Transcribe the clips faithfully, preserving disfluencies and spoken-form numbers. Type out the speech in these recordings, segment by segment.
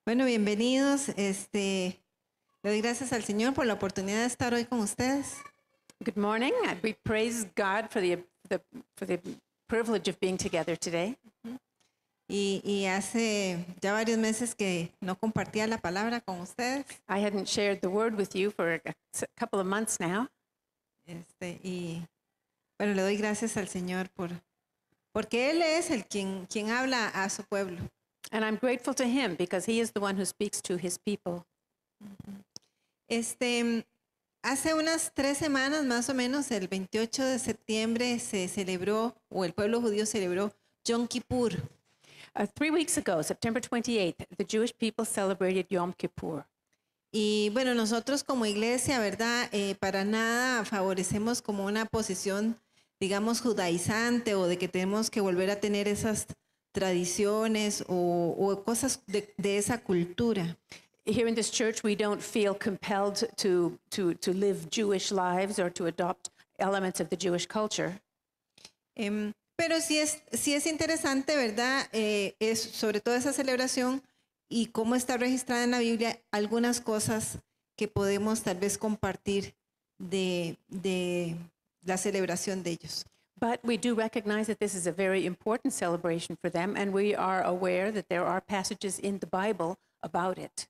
Bueno, bienvenidos. Este, le doy gracias al Señor por la oportunidad de estar hoy con ustedes. Good morning. Uh, We praise God for the, the, for the privilege of being together today. Y, y hace ya varios meses que no compartía la palabra con ustedes. I hadn't shared the word with you for a s- couple of months now. Este, y bueno, le doy gracias al Señor por, porque Él es el quien, quien habla a su pueblo. And I'm grateful to him because he is the one who speaks to his people. Este, hace unas tres semanas más o menos, el veintiocho de septiembre, se celebró, o el pueblo judío celebró Yom Kippur. Uh, three weeks ago, September twenty-eighth, the Jewish people celebrated Yom Kippur. Y bueno, nosotros como iglesia, ¿verdad? Eh, para nada favorecemos como una posición, digamos, judaizante o de que tenemos que volver a tener esas tradiciones o, o cosas de, de esa cultura. Here in this church, we don't feel compelled to, to, to live Jewish lives or to adopt elements of the Jewish culture. Em, pero sí es, sí es interesante, ¿verdad? Eh, es sobre todo esa celebración y cómo está registrada en la Biblia, algunas cosas que podemos tal vez compartir de, de la celebración de ellos. But we do recognize that this is a very important celebration for them, and we are aware that there are passages in the Bible about it.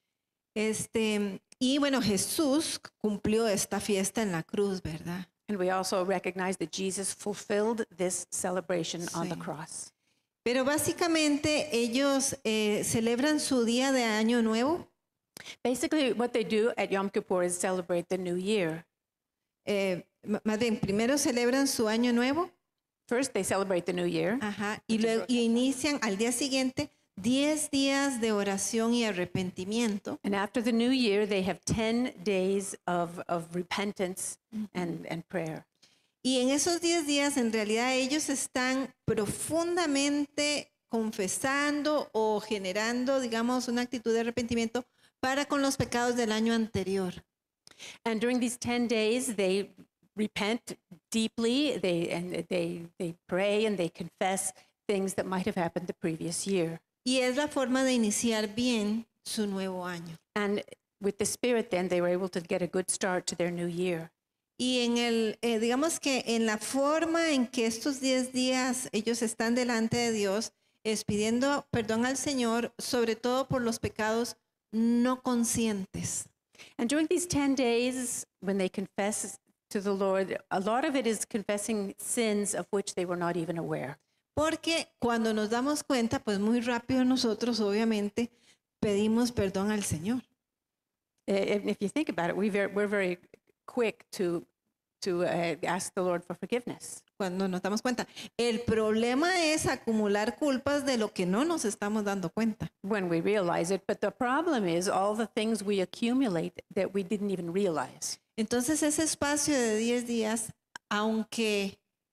Este, y bueno, Jesús cumplió esta fiesta en la cruz, ¿verdad? And we also recognize that Jesus fulfilled this celebration on the Sí. cross. Pero básicamente ellos eh, celebran su día de Año Nuevo. Basically, what they do at Yom Kippur is celebrate the new year. eh, m- más bien, primero celebran su Año Nuevo, First, they celebrate the new year, ajá, y luego y inician al día siguiente diez días de oración y arrepentimiento. and after the new year, they have ten days of, of repentance and, and prayer. Y en esos diez días, en realidad, ellos están profundamente confesando o generando, digamos, una actitud de arrepentimiento para con los pecados del año anterior. And during these ten days, they repent deeply, they, and they, they pray and they confess things that might have happened the previous year. Y es la forma de iniciar bien su nuevo año. And with the Spirit, then, they were able to get a good start to their new year. Y en el, eh, digamos que en la forma en que estos diez días ellos están delante de Dios, es pidiendo perdón al Señor, sobre todo por los pecados no conscientes. And during these ten days, when they confess to the Lord, a lot of it is confessing sins of which they were not even aware. Porque cuando nos damos cuenta, pues muy rápido nosotros obviamente pedimos perdón al Señor. Uh, If if you think about it, we ver, we're very quick to, to uh, ask the Lord for forgiveness. Cuando nos damos cuenta. El problema es acumular culpas de lo que no nos estamos dando cuenta. When we realize it, but the problem is all the things we accumulate that we didn't even realize. Entonces ese espacio de diez días, aunque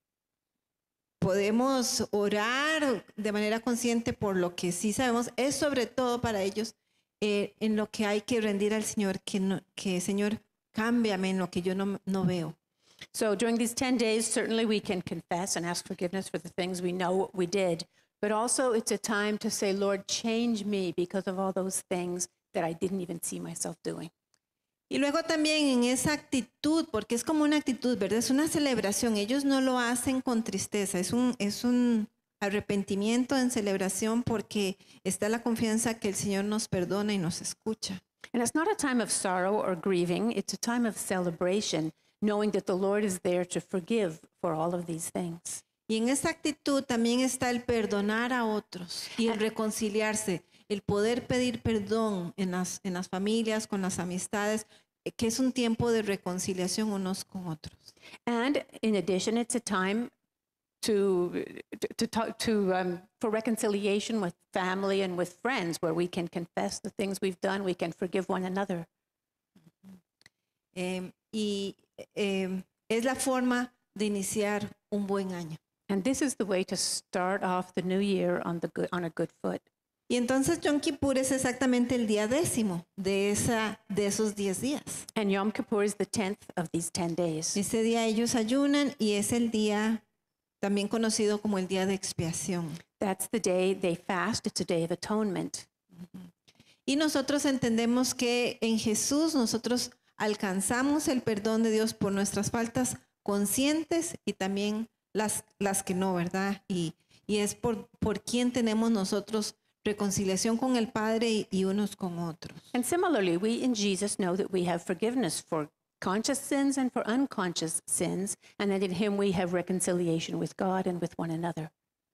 podemos orar de manera consciente por lo que sí sabemos, es sobre todo para ellos eh, en lo que hay que rendir al Señor, que, no, que Señor, cámbiame en lo que yo no, no veo. So during these ten days, certainly we can confess and ask forgiveness for the things we know we did, but also it's a time to say, Lord, change me because of all those things that I didn't even see myself doing. Y luego también en esa actitud, porque es como una actitud, ¿verdad? Es una celebración. Ellos no lo hacen con tristeza, es un, es un arrepentimiento en celebración porque está la confianza que el Señor nos perdona y nos escucha. And it's not a time of sorrow or grieving, it's a time of celebration, knowing that the Lord is there to forgive for all of these things. Y en esa actitud también está el perdonar a otros y el reconciliarse, el poder pedir perdón en las, en las familias, con las amistades, eh, que es un tiempo de reconciliación unos con otros. And in addition, it's a time to, to, to talk to, um, for reconciliation with family and with friends, where we can confess the things we've done, we can forgive one another. Eh, y eh, es la forma de iniciar un buen año. And this is the way to start off the new year on, the good, on a good foot. Y entonces Yom Kippur es exactamente el día décimo de, esa, de esos diez días. And Yom Kippur is the tenth of these ten days. Ese día ellos ayunan y es el día también conocido como el día de expiación. That's the day they fast. It's a day of atonement. Y nosotros entendemos que en Jesús nosotros alcanzamos el perdón de Dios por nuestras faltas conscientes y también las, las que no, ¿verdad? Y, y es por, por quien tenemos nosotros reconciliación con el Padre y, y unos con otros. And similarly, we in Jesus know that we have forgiveness for conscious sins and for unconscious sins, and that in him we have reconciliation with God and with one another.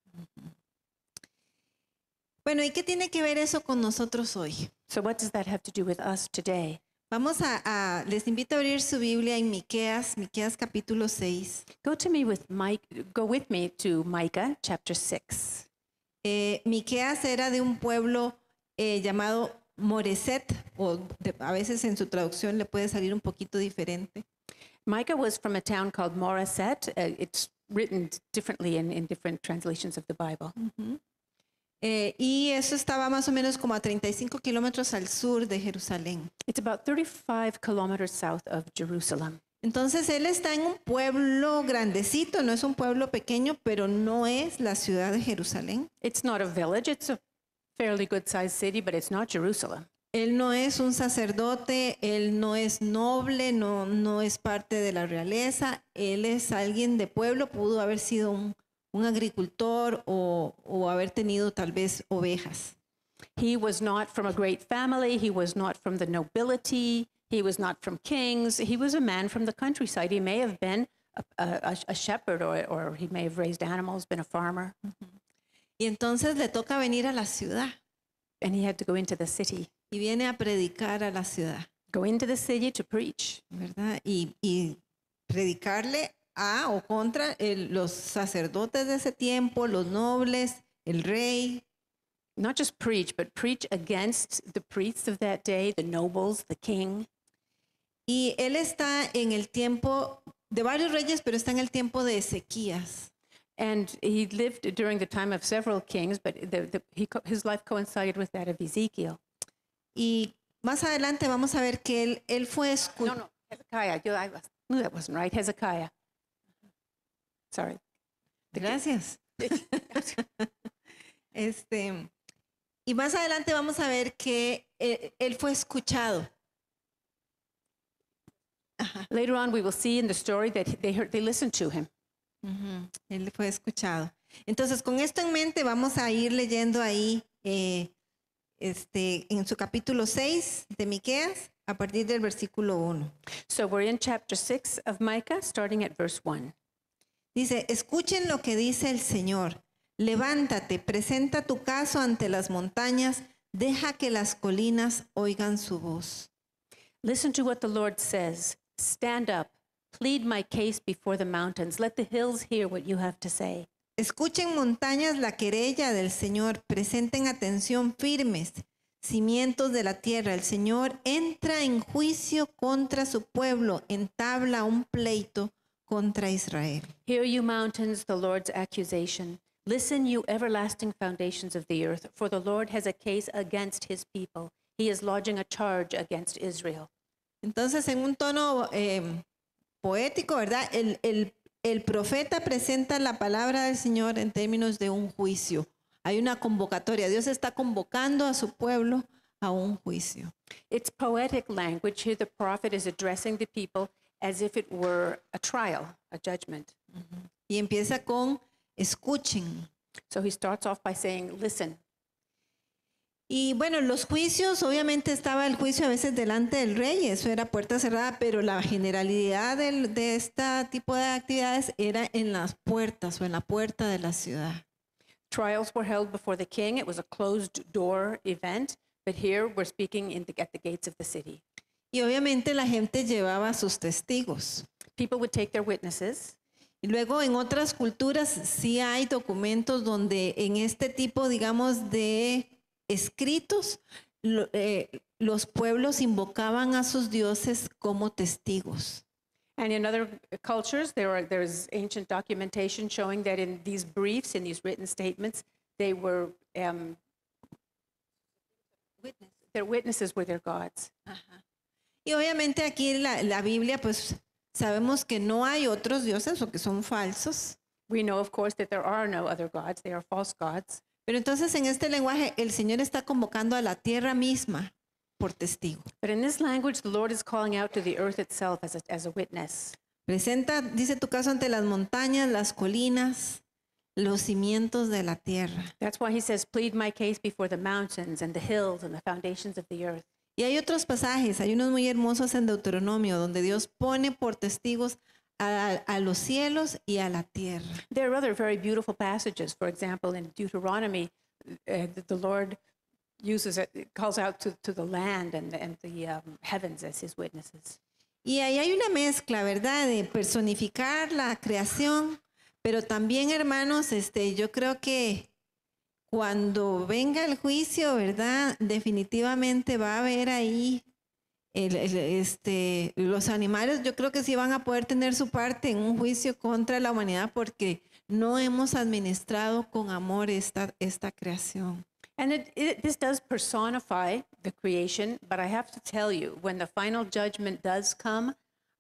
Bueno, ¿y qué tiene que ver eso con nosotros hoy? So what does that have to do with us today? Vamos a, a les invito a abrir su Biblia en Miqueas, Miqueas capítulo seis. Go to me with Mike, go with me to Micah chapter six. Eh, Miqueas era de un pueblo eh, llamado Moreset, o de, a veces en su traducción le puede salir un poquito diferente. Micah was from a town called Moreset. Uh, it's written differently in, in different translations of the Bible. Uh-huh. Eh, y eso estaba más o menos como a treinta y cinco kilómetros al sur de Jerusalén. It's about thirty-five kilometers south of Jerusalem. Entonces él está en un pueblo grandecito, no es un pueblo pequeño, pero no es la ciudad de Jerusalén. It's not a village. It's a fairly good-sized city, but it's not Jerusalem. Él no es un sacerdote, él no es noble, no, no es parte de la realeza, él es alguien de pueblo, pudo haber sido un, un agricultor o, o haber tenido tal vez ovejas. He was not from a great family. He was not from the nobility. He was not from kings. He was a man from the countryside. He may have been a, a, a shepherd or, or he may have raised animals, been a farmer. Y entonces le toca venir a la ciudad. And he had to go into the city. Y viene a predicar a la ciudad. Go into the city to preach. ¿Verdad? Y, y predicarle a o contra el, los sacerdotes de ese tiempo, los nobles, el rey. Not just preach, but preach against the priests of that day, the nobles, the king. Y él está en el tiempo de varios reyes, pero está en el tiempo de Ezequías. And he lived during the time of several kings, but the, the, he, his life coincided with that of Ezekiel. Y más adelante vamos a ver que él, él fue escuchado. No, no, Hezekiah. Yo, I was, knew that wasn't right. Hezekiah. Sorry. Gracias. este, y más adelante vamos a ver que él, él fue escuchado. Ajá. Later on, we will see in the story that they heard, they listened to him. Uh-huh. Él fue escuchado. Entonces, con esto en mente, vamos a ir leyendo ahí eh, este, en su capítulo seis de Miqueas, a partir del versículo uno. So we're in chapter six of Micah, starting at verse one. Dice, escuchen lo que dice el Señor. Levántate, presenta tu caso ante las montañas, deja que las colinas oigan su voz. Listen to what the Lord says. Stand up, plead my case before the mountains. Let the hills hear what you have to say. Escuchen montañas la querella del Señor, presenten atención firmes, cimientos de la tierra. El Señor entra en juicio contra su pueblo, entabla un pleito contra Israel. Hear you mountains, the Lord's accusation. Listen, you everlasting foundations of the earth, for the Lord has a case against his people. He is lodging a charge against Israel. Entonces, en un tono eh, poético, ¿verdad? El, el, el profeta presenta la palabra del Señor en términos de un juicio. Hay una convocatoria. Dios está convocando a su pueblo a un juicio. It's poetic language. Here the prophet is addressing the people as if it were a trial, a judgment. Uh-huh. Y empieza con escuchen. So he starts off by saying, listen. Y bueno, los juicios, obviamente estaba el juicio a veces delante del rey, eso era puerta cerrada, pero la generalidad del, de este tipo de actividades era en las puertas o en la puerta de la ciudad. Trials were held before the king. It was a closed door event, but here we're speaking in the, at the gates of the city. Y obviamente la gente llevaba a sus testigos. People would take their witnesses. Y luego en otras culturas sí hay documentos donde en este tipo, digamos, de escritos, lo, eh, los pueblos invocaban a sus dioses como testigos. And in other cultures, there are there's ancient documentation showing that in these briefs, in these written statements, they were um, Witness. their witnesses were their gods. Ajá. Y obviamente aquí la, la Biblia, pues sabemos que no hay otros dioses o que son falsos. We know, of course, that there are no other gods. They are false gods. Pero entonces en este lenguaje el Señor está convocando a la tierra misma por testigo. But in this language, the Lord is calling out to the earth itself as a, as a witness. Presenta, dice tu caso ante las montañas, las colinas, los cimientos de la tierra. That's why he says, plead my case before the mountains and the hills and the foundations of the earth. Y hay otros pasajes, hay unos muy hermosos en Deuteronomio, donde Dios pone por testigos a, a los cielos y a la tierra. There are other very beautiful passages. For example, in Deuteronomy, uh, the, the Lord uses it, it calls out to, to the land and, and the um, heavens as his witnesses. Y ahí hay una mezcla, ¿verdad? De personificar la creación, pero también, hermanos, este, yo creo que cuando venga el juicio, ¿verdad? Definitivamente va a haber ahí el, el, este, los animales, yo creo que sí van a poder tener su parte en un juicio contra la humanidad porque no hemos administrado con amor esta, esta creación. And it, it, this does personify the creation, but I have to tell you, when the final judgment does come,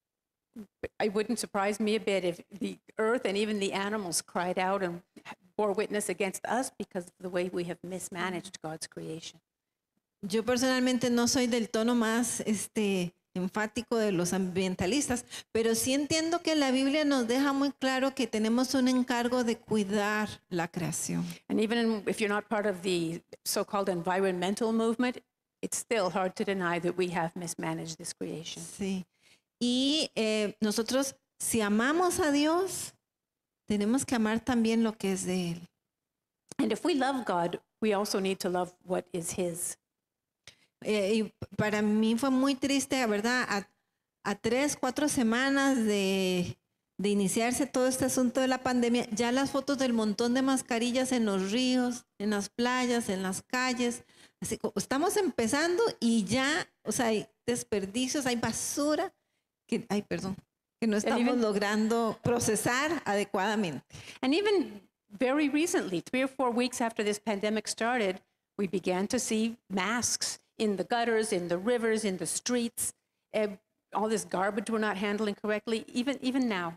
it wouldn't surprise me a bit if the earth and even the animals cried out and bore witness against us because of the way we have mismanaged God's creation. Yo personalmente no soy del tono más este, enfático de los ambientalistas, pero sí entiendo que la Biblia nos deja muy claro que tenemos un encargo de cuidar la creación. And even in, if you're not part of the so-called environmental movement, it's still hard to deny that we have mismanaged this creation. Sí. Y eh, nosotros, si amamos a Dios, tenemos que amar también lo que es de Él. And if we love God, we also need to love what is his. Eh, y para mí fue muy triste, ¿verdad? A, a tres, cuatro semanas de, de iniciarse todo este asunto de la pandemia, ya las fotos del montón de mascarillas en los ríos, en las playas, en las calles. Así como estamos empezando y ya, o sea, hay desperdicios, hay basura que, ay, perdón, que no estamos even- logrando procesar adecuadamente. And even very recently, three or four weeks after this pandemic started, we began to see masks in the gutters, in the rivers, in the streets. Uh, all this garbage we're not handling correctly, even, even now.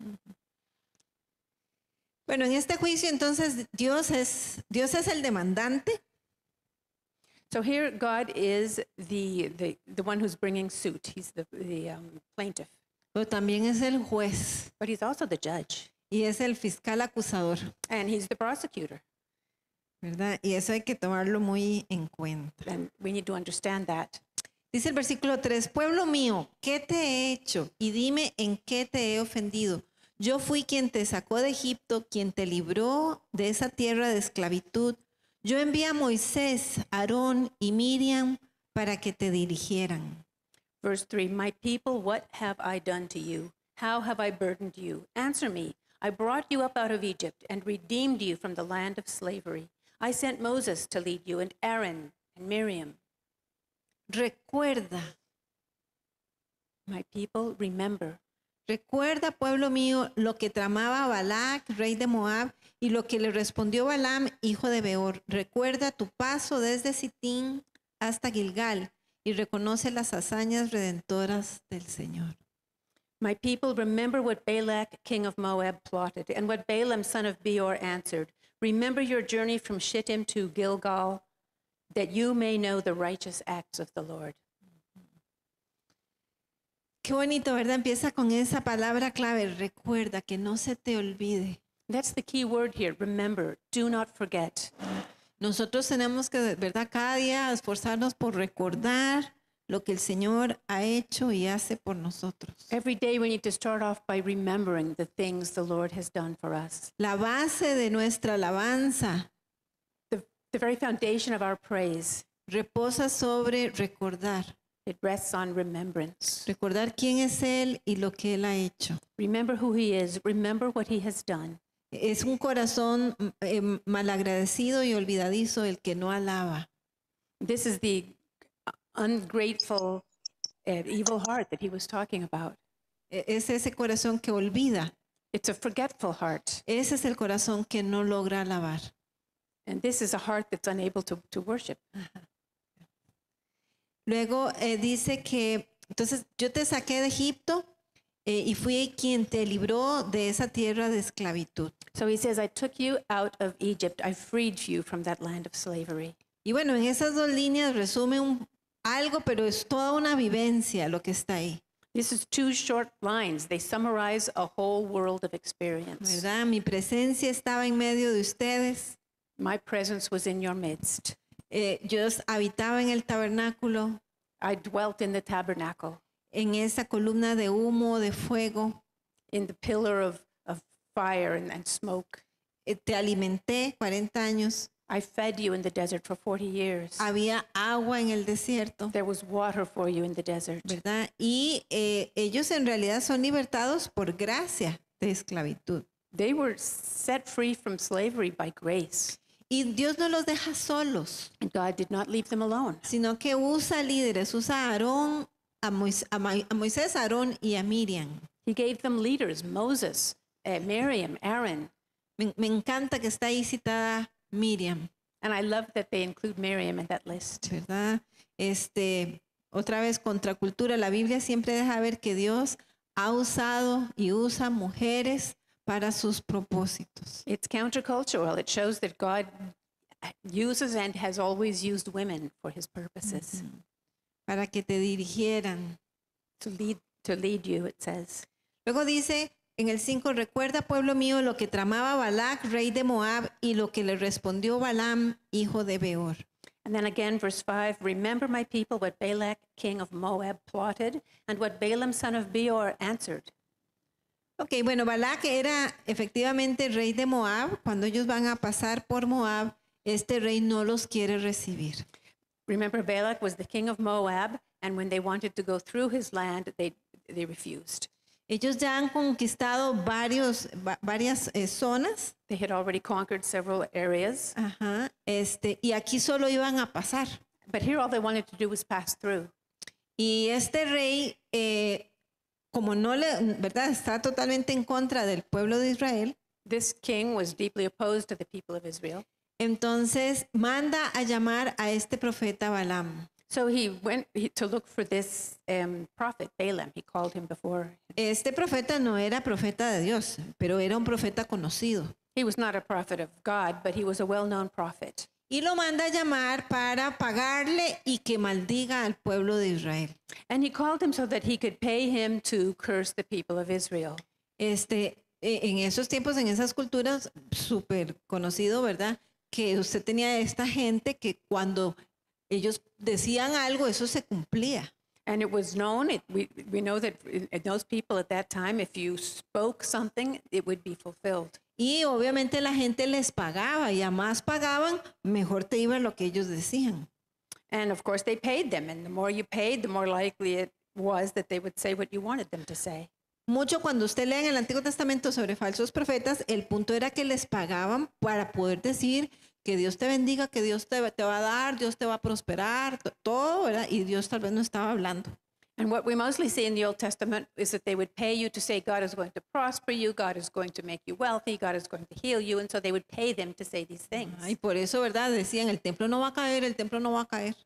Bueno, en este juicio entonces Dios es, Dios es el demandante. So here God is the, the, the one who's bringing suit. He's the, the um, plaintiff. Pero también es el juez But he's also the judge. y es el fiscal acusador, And he's the prosecutor. ¿verdad? Y eso hay que tomarlo muy en cuenta. And we need to understand that. Dice el versículo tres, pueblo mío, ¿qué te he hecho? Y dime en qué te he ofendido. Yo fui quien te sacó de Egipto, quien te libró de esa tierra de esclavitud. Yo envié a Moisés, Aarón y Miriam para que te dirigieran. Verse three, my people, what have I done to you? How have I burdened you? Answer me. I brought you up out of Egypt and redeemed you from the land of slavery. I sent Moses to lead you and Aaron and Miriam. Recuerda, My people, remember. recuerda, pueblo mío, lo que tramaba Balac, rey de Moab, y lo que le respondió Balaam, hijo de Beor. Recuerda tu paso desde Sitín hasta Gilgal y reconoce las hazañas redentoras del Señor. My people, remember what Balak, king of Moab, plotted and what Balaam, son of Beor, answered. Remember your journey from Shittim to Gilgal, that you may know the righteous acts of the Lord. Qué bonito, ¿verdad? Empieza con esa palabra clave, recuerda, que no se te olvide. That's the key word here. Remember, do not forget. Nosotros tenemos que, ¿verdad? Cada día esforzarnos por recordar lo que el Señor ha hecho y hace por nosotros. Every day we need to start off by remembering the things the Lord has done for us. La base de nuestra alabanza The, the very foundation of our praise, reposa sobre recordar. it rests on remembrance. Recordar quién es Él y lo que Él ha hecho. Remember who he is. Remember what he has done. Es un corazón eh, malagradecido y olvidadizo el que no alaba. This is the ungrateful, uh, evil heart that he was talking about. E- Es ese corazón que olvida. It's a forgetful heart. Ese es el corazón que no logra alabar. And this is a heart that's unable to, to worship. Luego eh, dice que, entonces yo te saqué de Egipto eh, y fui quien te libró de esa tierra de esclavitud. So he says, I took you out of Egypt. I freed you from that land of slavery. Y bueno, en esas dos líneas resume un, algo, pero es toda una vivencia lo que está ahí, This is two short lines. They summarize a whole world of experience. ¿verdad? Mi presencia estaba en medio de ustedes. My presence was in your midst. Eh, yo habitaba en el tabernáculo, I dwelt in the tabernacle, en esa columna de humo, de fuego. in the pillar of, of fire and, and smoke. Eh, te alimenté cuarenta años. I fed you in the desert for forty years. Había agua en el desierto, There was water for you in the desert. ¿verdad? Y eh, ellos en realidad son libertados por gracia de esclavitud. They were set free from slavery by grace. Y Dios no los deja solos, And God did not leave them alone. sino que usa líderes, usa a Aarón, a, Mois- a Ma- a Moisés, a Aarón y a Miriam. He gave them leaders, Moses, uh, Miriam, Aaron. Me, me encanta que está ahí citada Miriam, And I love that they include Miriam in that list. ¿verdad? Este, otra vez, contracultura, la Biblia siempre deja ver que Dios ha usado y usa mujeres para sus propósitos. It's countercultural. It shows that God uses and has always used women for his purposes. Para que te dirigieran. To lead to lead you, it says. Luego dice en el cinco, recuerda, pueblo mío, lo que tramaba Balac, rey de Moab, y lo que le respondió Balaam, hijo de Beor. And then again, verse five, remember my people, what Balak, king of Moab, plotted, and what Balaam, son of Beor, answered. Ok, bueno, Balac era efectivamente rey de Moab. Cuando ellos van a pasar por Moab, este rey no los quiere recibir. Remember, Balak was the king of Moab, and when they wanted to go through his land, they, they refused. Ellos ya han conquistado varios, va- varias eh, zonas. They had already conquered several areas, Ajá, este, y aquí solo iban a pasar. but here all they wanted to do was pass through. Y este rey, eh, como no le, ¿verdad? Está totalmente en contra del pueblo de Israel, This king was deeply opposed to the people of Israel. entonces manda a llamar a este profeta Balaam. So he went he- to look for this um, prophet, Balaam. He called him before. Este profeta no era profeta de Dios, pero era un profeta conocido. He was not a prophet of God, but he was a well-known prophet. Y lo manda a llamar para pagarle y que maldiga al pueblo de Israel. And he called him so that he could pay him to curse the people of Israel. Este, eh, en esos tiempos, en esas culturas, súper conocido, ¿verdad? Que usted tenía esta gente que cuando ellos decían algo, eso se cumplía. And it was known, it, we, we know that in, in those people at that time, if you spoke something, it would be fulfilled. Y obviamente la gente les pagaba y a más pagaban, mejor te iba lo que ellos decían. And of course, they paid them. And the more you paid, the more likely it was that they would say what you wanted them to say. Mucho cuando usted lee en el Antiguo Testamento sobre falsos profetas, el punto era que les pagaban para poder decir que Dios te bendiga, que Dios te, te va a dar, Dios te va a prosperar, to- todo, ¿verdad? Y Dios tal vez no estaba hablando. And what we mostly see in the Old Testament is that they would pay you to say, God is going to prosper you, God is going to make you wealthy, God is going to heal you. And so they would pay them to say these things. Y por eso, ¿verdad? Decían, el templo no va a caer, el templo no va a caer.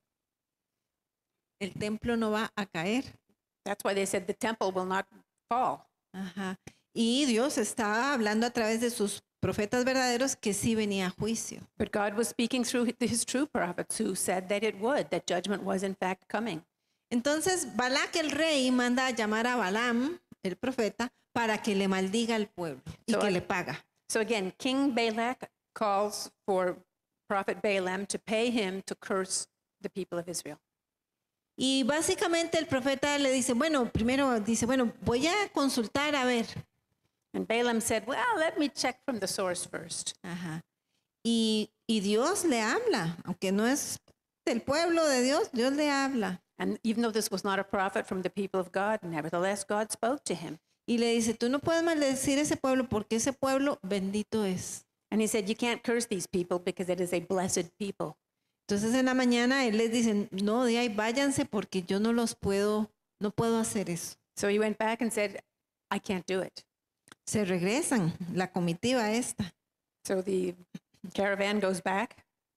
El templo no va a caer. That's why they said the temple will not fall. Ajá. Y Dios estaba hablando a través de sus profetas verdaderos que sí venía a juicio. But God was speaking through his true prophets who said that it would, that judgment was in fact coming. Entonces, Balac el rey manda a llamar a Balaam, el profeta, para que le maldiga al pueblo y So que I- le paga. So again, King Balak calls for prophet Balaam to pay him to curse the people of Israel. Y básicamente el profeta le dice, bueno, primero dice, bueno, voy a consultar a ver. And Balaam said, well, let me check from the source first. Ajá. Y, y Dios le habla, aunque no es del pueblo de Dios, Dios le habla. And even though this was not a prophet from the people of God, nevertheless, God spoke to him. Y le dice, tú no puedes maldecir ese pueblo porque ese pueblo bendito es. And he said, you can't curse these people because it is a blessed people. Entonces en la mañana él les dice, no, de ahí váyanse porque yo no los puedo, no puedo hacer eso. So he went back and said, I can't do it. Se regresan, la comitiva esta. So the caravan goes back.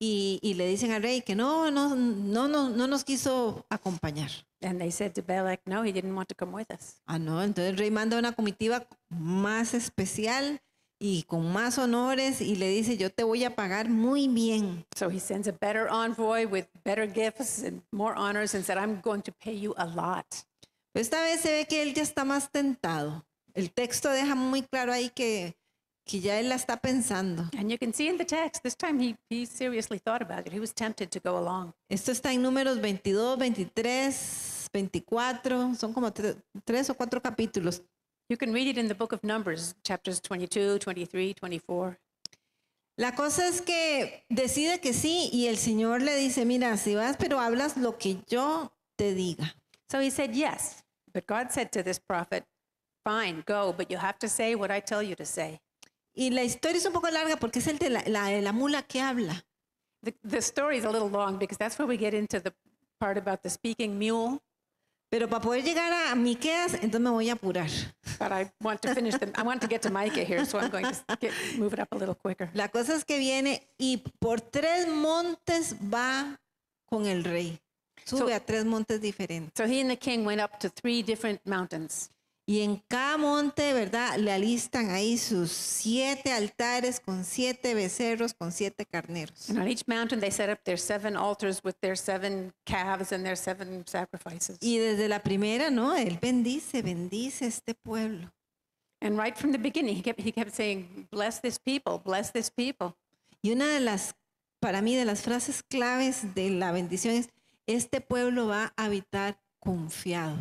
y, y le dicen al rey que no, no, no, no, no nos quiso acompañar. And they said to Balak, no, he didn't want to come with us. Ah, no, entonces el rey manda una comitiva más especial y con más honores y le dice, yo te voy a pagar muy bien. So he sends a better envoy with better gifts and more honors and said, I'm going to pay you a lot. Pero esta vez se ve que él ya está más tentado. El texto deja muy claro ahí que, que ya él la está pensando. And you can see in the text, this time he, he seriously thought about it. He was tempted to go along. Esto está en números veintidós, veintitrés, veinticuatro, son como tre- tres o cuatro capítulos. You can read it in the book of Numbers, chapters twenty-two, twenty-three, twenty-four. La cosa es que decide que sí y el Señor le dice, mira, si vas, pero hablas lo que yo te diga. So he said yes. But God said to this prophet, fine, go, but you have to say what I tell you to say. Y la historia es un poco larga porque es el de la, la, de la mula que habla. The, the story is a little long because that's where we get into the part about the speaking mule. Pero para poder llegar a Miqueas, entonces me voy a apurar. But I want to finish them. I want to get to Micah here, so I'm going to get, move it up a little quicker. La cosa es que viene y por tres montes va con el rey. Sube So- a tres montes diferentes. So he and the king went up to three different mountains. Y en cada monte, ¿verdad? Le alistan ahí sus siete altares con siete becerros, con siete carneros. And on each mountain, they set up their seven altars with their seven calves and their seven sacrifices. Y desde la primera, ¿no? Él bendice, bendice este pueblo. And right from the beginning, he kept, he kept saying, bless this people, bless this people. Y una de las, para mí, de las frases claves de la bendición es, este pueblo va a habitar confiado.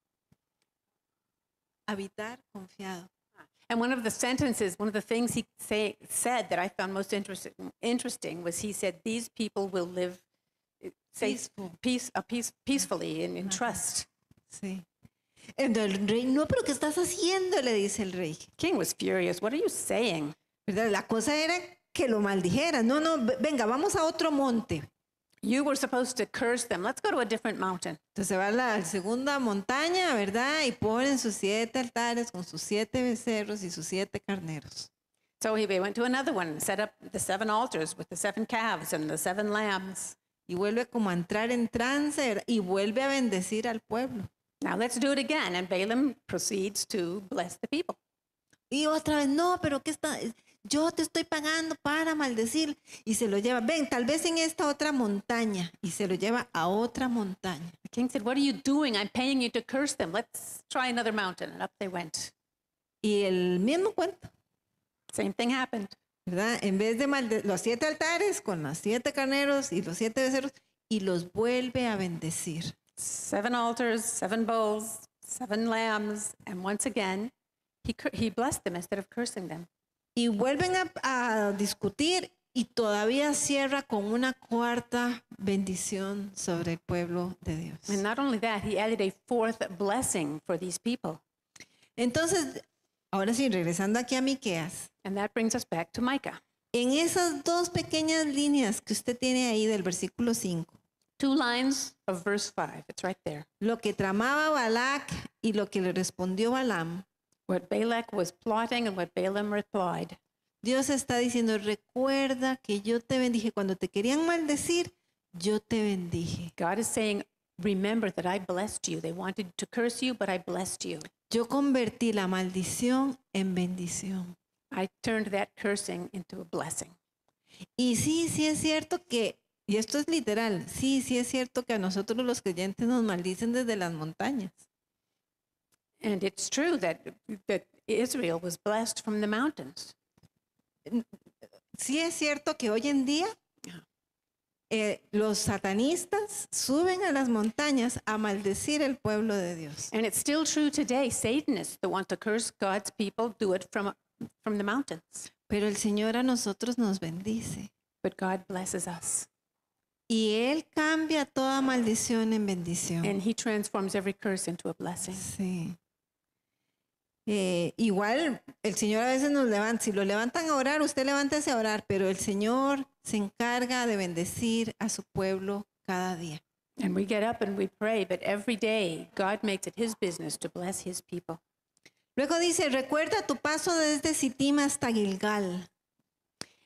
Habitar confiado. And one of the sentences, one of the things he say, said that I found most interesting, interesting was he said, these people will live uh, safe, Peaceful. peace, uh, peace, peacefully and in trust. Sí. Entonces el rey, no, pero ¿qué estás haciendo? Le dice el rey. King was furious. What are you saying? ¿Verdad? La cosa era que lo maldijera. No, no, ve- venga, vamos a otro monte. You were supposed to curse them. Let's go to a different mountain. Entonces se va a la segunda montaña, ¿verdad? Y ponen sus siete altares con sus siete becerros y sus siete carneros. So he they went to another one, set up the seven altars with the seven calves and the seven lambs. Y vuelve como a entrar en trance, ¿verdad? Y vuelve a bendecir al pueblo. Now let's do it again. And Balaam proceeds to bless the people. Y otra vez, no, pero ¿qué está? Yo te estoy pagando para maldecir. Y se lo lleva, ven, tal vez en esta otra montaña. Y se lo lleva a otra montaña. The king said, what are you doing? I'm paying you to curse them. Let's try another mountain. And up they went. Y el mismo cuento, Same thing happened. ¿verdad? En vez de malde- los siete altares con los siete carneros y los siete becerros, y los vuelve a bendecir. Seven altars, seven bulls, seven lambs. And once again, he, cur- he blessed them instead of cursing them. Y vuelven a, a discutir y todavía cierra con una cuarta bendición sobre el pueblo de Dios. And not only that, he added a fourth blessing for these people. Entonces, ahora sí, regresando aquí a Miqueas, And that brings us back to Micah. en esas dos pequeñas líneas que usted tiene ahí del versículo cinco, Two lines of verse five. It's right there. lo que tramaba Balac y lo que le respondió Balaam, What Balak was plotting and what Balaam replied. Dios está diciendo, recuerda que yo te bendije. Cuando te querían maldecir, yo te bendije. God is saying, remember that I blessed you. They wanted to curse you, but I blessed you. Yo convertí la maldición en bendición. I turned that cursing into a blessing. Y sí, sí es cierto que, y esto es literal, sí, sí es cierto que a nosotros los creyentes nos maldicen desde las montañas. And it's true that, that Israel was blessed from the mountains. Sí es cierto que hoy en día eh, los satanistas suben a las montañas a maldecir el pueblo de Dios. And it's still true today. Satanists that want to curse God's people do it from, from the mountains. Pero el Señor a nosotros nos bendice. But God blesses us. Y Él cambia toda maldición en bendición. And he transforms every curse into a blessing. Sí. Eh, igual el Señor a veces nos levanta, si lo levantan a orar, usted levántese a orar, pero el Señor se encarga de bendecir a su pueblo cada día. And we get up and we pray, but every day God makes it his business to bless his people. Luego dice, recuerda tu paso desde Sittim hasta Gilgal.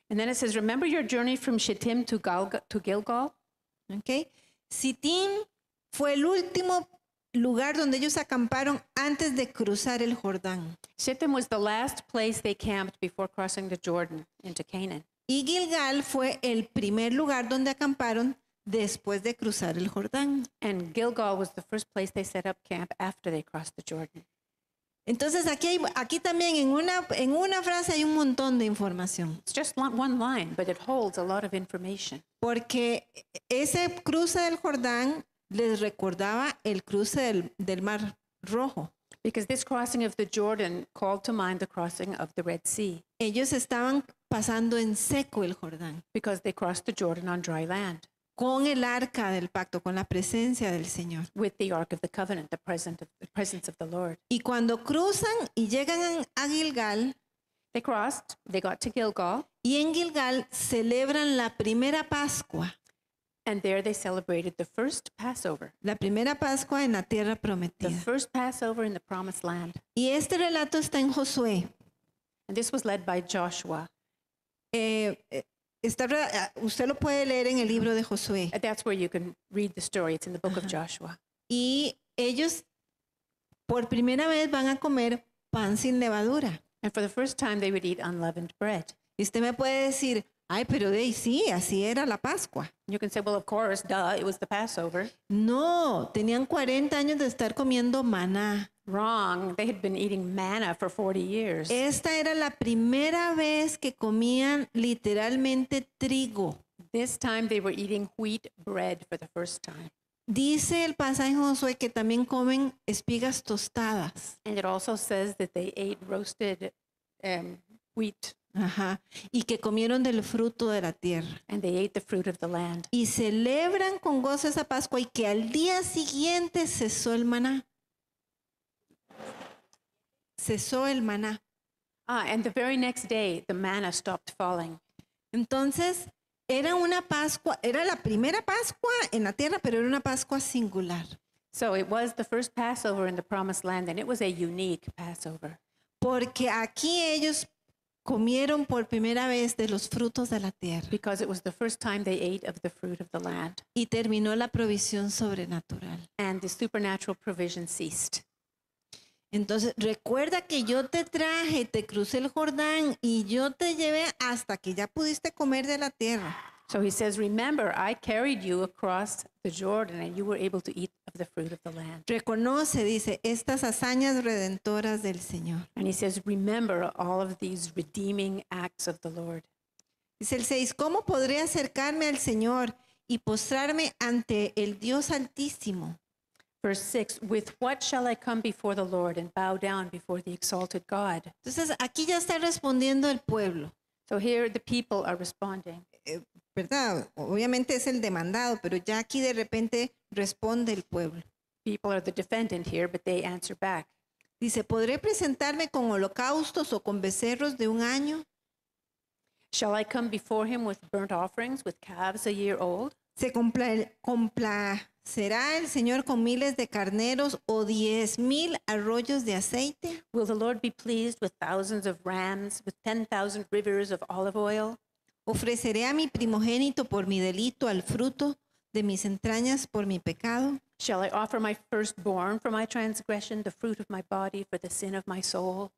And then it says, remember your journey from Shittim to, Gal- to Gilgal? ¿Ok? Sittim fue el último lugar donde ellos acamparon antes de cruzar el Jordán. Shittim was the last place they camped before crossing the Jordan into Canaan. Y Gilgal fue el primer lugar donde acamparon después de cruzar el Jordán. And Gilgal was the first place they set up camp after they crossed the Jordan. Entonces aquí, hay- aquí también en una, en una frase hay un montón de información, It's just lo- one line, but it holds a lot of information. porque ese cruce del Jordán les recordaba el cruce del, del Mar Rojo. Because this crossing of the Jordan called to mind the crossing of the Red Sea, Ellos estaban pasando en seco el Jordán, because they crossed the Jordan on dry land con el arca del pacto, con la presencia del Señor. with the Ark of the Covenant, the, present of, the presence of the Lord. Y cuando cruzan y llegan a Gilgal, They crossed, they got to Gilgal, y en Gilgal celebran la primera Pascua, and there they celebrated the first Passover, la primera Pascua en la tierra the prometida. first Passover in the Promised Land. Y este relato está en Josué. And this was led by Joshua. Eh, eh, está, re- ah, usted lo puede leer en el libro de Josué. And that's where you can read the story. It's in the book of Joshua. Y ellos por primera vez van a comer pan sin levadura. And for the first time, they would eat unleavened bread. Y usted me puede decir, ay, pero de ahí sí, así era la Pascua. You can say, well, of course, duh, it was the Passover. No, tenían cuarenta años de estar comiendo maná. Wrong. They had been eating manna for forty years. Esta era la primera vez que comían literalmente trigo. This time, they were eating wheat bread for the first time. Dice el pasaje en Josué que también comen espigas tostadas. And it also says that they ate roasted um, wheat, Ajá. Y que comieron del fruto de la tierra. and they ate the fruit of the land. Y celebran con gozo esa Pascua y que al día siguiente cesó el maná. Cesó el maná. Ah, and the very next day, the manna stopped falling. Entonces, era una Pascua, era la primera Pascua en la tierra, pero era una Pascua singular. So it was the first Passover in the Promised Land, and it was a unique Passover. Porque aquí ellos comieron por primera vez de los frutos de la tierra Because it was the first time they ate of the fruit of the land, y terminó la provisión sobrenatural. and the supernatural provision ceased. Entonces, recuerda que yo te traje, te crucé el Jordán y yo te llevé hasta que ya pudiste comer de la tierra. So he says, remember, I carried you across the Jordan, and you were able to eat of the fruit of the land. Reconoce, dice, estas hazañas redentoras del Señor. And he says, remember all of these redeeming acts of the Lord. Dice el seis, ¿cómo podré acercarme al Señor y postrarme ante el Dios Altísimo? Verse six, with what shall I come before the Lord and bow down before the exalted God? Entonces, aquí ya está respondiendo el pueblo, So here the people are responding. ¿verdad? Obviamente es el demandado, pero ya aquí de repente responde el pueblo. People are the defendant here, but they answer back. Dice, ¿podré presentarme con holocaustos o con becerros de un año? Shall I come before him with burnt offerings, with calves a year old? ¿Se compla- complacerá el Señor con miles de carneros o diez mil arroyos de aceite? Will the Lord be pleased with thousands of rams, with ten thousand rivers of olive oil? ¿Ofreceré a mi primogénito por mi delito, al fruto de mis entrañas por mi pecado? Shall I offer my firstborn for my transgression, the fruit of my body for the sin of my soul?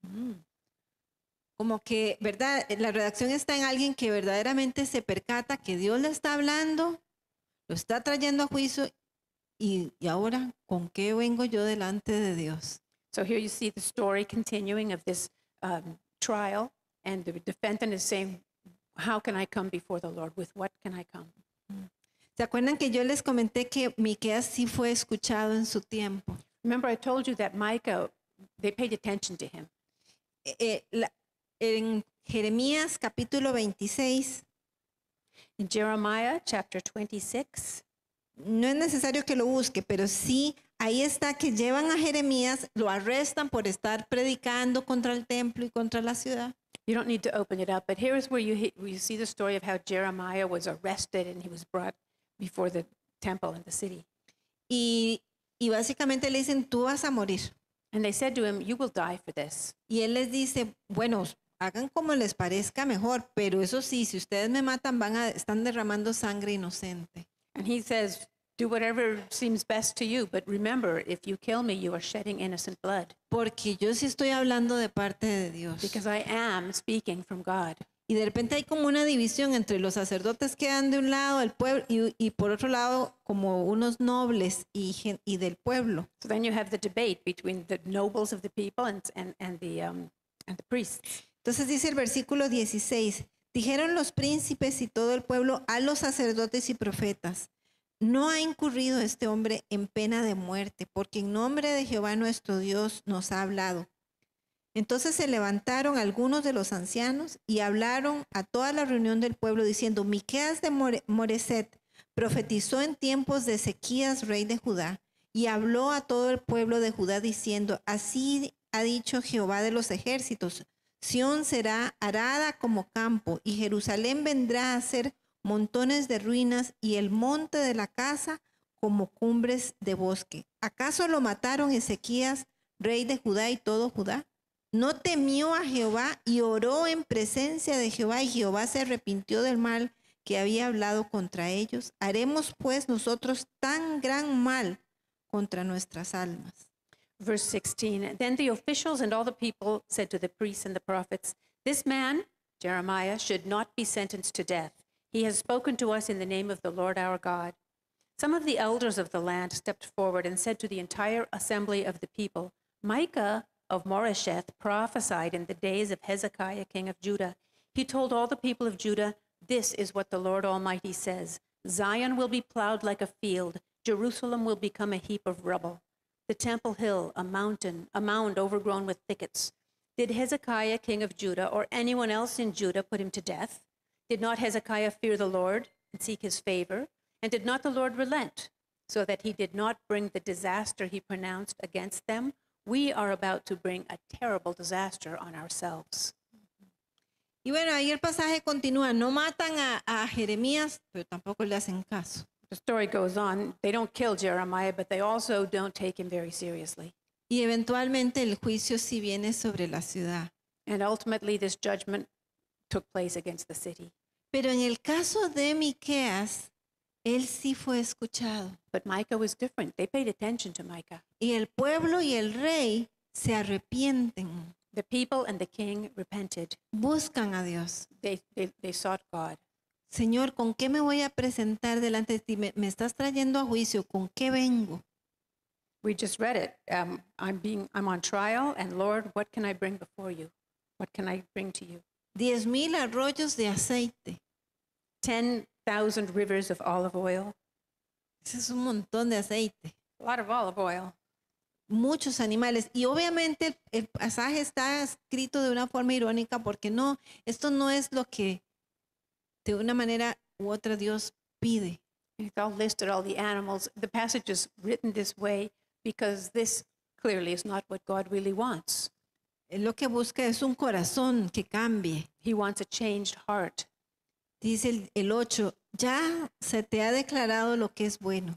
Como que, ¿verdad? La redacción está en alguien que verdaderamente se percata que Dios le está hablando, lo está trayendo a juicio y, y ahora, ¿con qué vengo yo delante de Dios? So here you see the story continuing of this um, trial, and the defendant is saying, how can I come before the Lord? With what can I come? ¿Se acuerdan que yo les comenté que Miqueas sí fue escuchado en su tiempo? Remember, I told you that Micah, they paid attention to him. Eh, eh, la- en Jeremías capítulo veintiséis, In Jeremiah chapter twenty-six, no es necesario que lo busque, pero sí, ahí está que llevan a Jeremías, lo arrestan por estar predicando contra el templo y contra la ciudad. you don't need to open it up, but here is where you, hit, where you see the story of how Jeremiah was arrested and he was brought before the temple in the city. Y, y básicamente le dicen, tú vas a morir. And they said to him, you will die for this. Y él les dice, bueno, hagan como les parezca mejor, pero eso sí, si ustedes me matan, van a, están derramando sangre inocente. And he says, do whatever seems best to you, but remember, if you kill me, you are shedding innocent blood. Porque yo sí estoy hablando de parte de Dios. Because I am speaking from God. Y de repente hay como una división entre los sacerdotes que dan de un lado el pueblo y, y por otro lado como unos nobles y, gen- y del pueblo. So then you have the debate between the nobles of the people and, and, and, the, um, and the priests. Entonces dice el versículo dieciséis, dijeron los príncipes y todo el pueblo a los sacerdotes y profetas, no ha incurrido este hombre en pena de muerte, porque en nombre de Jehová nuestro Dios nos ha hablado. Entonces se levantaron algunos de los ancianos y hablaron a toda la reunión del pueblo diciendo, Miqueas de More- Moreset profetizó en tiempos de Ezequías, rey de Judá, y habló a todo el pueblo de Judá diciendo, así ha dicho Jehová de los ejércitos, Sión será arada como campo y Jerusalén vendrá a ser montones de ruinas y el monte de la casa como cumbres de bosque. ¿Acaso lo mataron Ezequías, rey de Judá y todo Judá? No temió a Jehová y oró en presencia de Jehová y Jehová se arrepintió del mal que había hablado contra ellos. Haremos pues nosotros tan gran mal contra nuestras almas. Verse sixteen, then the officials and all the people said to the priests and the prophets, this man, Jeremiah, should not be sentenced to death. He has spoken to us in the name of the Lord our God. Some of the elders of the land stepped forward and said to the entire assembly of the people, Micah of Moresheth prophesied in the days of Hezekiah, king of Judah. He told all the people of Judah, this is what the Lord Almighty says. Zion will be plowed like a field. Jerusalem will become a heap of rubble. The temple hill, a mountain, a mound overgrown with thickets. Did Hezekiah, king of Judah, or anyone else in Judah put him to death? Did not Hezekiah fear the Lord and seek his favor? And did not the Lord relent, so that he did not bring the disaster he pronounced against them? We are about to bring a terrible disaster on ourselves. Y bueno, ahí el pasaje continúa. No matan a, a Jeremías, pero tampoco le hacen caso. The story goes on. They don't kill Jeremiah, but they also don't take him very seriously. Y eventualmente el juicio sí viene sobre la ciudad. And ultimately, this judgment took place against the city. Pero en el caso de Miqueas, él sí fue escuchado. But Micah was different. They paid attention to Micah. Y el pueblo y el rey se arrepienten, The people and the king repented. buscan a Dios. They, they, they sought God. Señor, ¿con qué me voy a presentar delante de ti? Me, me estás trayendo a juicio, ¿con qué vengo? We just read it. Um, I'm being, I'm on trial, and Lord, what can I bring before you? What can I bring to you? Diez mil arroyos de aceite. ten thousand rivers of olive oil. Ese es un montón de aceite. A lot of olive oil. Muchos animales. Y obviamente el, el pasaje está escrito de una forma irónica porque no, esto no es lo que de una manera u otra Dios pide. It's all listed, all the animals. The passage is written this way because this clearly is not what God really wants. Él lo que busca es un corazón que cambie. He wants a changed heart. Dice el, el ocho, ya se te ha declarado lo que es bueno.